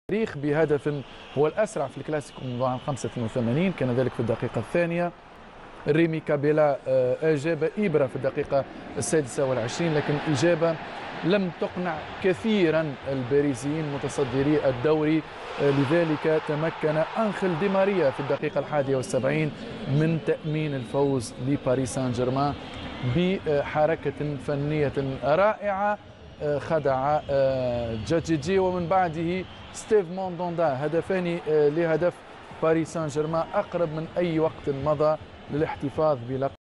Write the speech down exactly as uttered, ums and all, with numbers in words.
التاريخ بهدف هو الأسرع في الكلاسيكو منذ عام خمسة وثمانين، كان ذلك في الدقيقة الثانية. ريمي كابيلا أجاب إبرة في الدقيقة السادسة والعشرين، لكن إجابة لم تقنع كثيرا الباريسيين متصدري الدوري، لذلك تمكن أنخيل دي ماريا في الدقيقة الحادية والسبعين من تأمين الفوز لباريس سان جيرمان بحركة فنية رائعة خدع جاتجي، ومن بعده ستيف موندوندا. هدفان لهدف باريس سان جيرمان أقرب من أي وقت مضى للاحتفاظ بلقب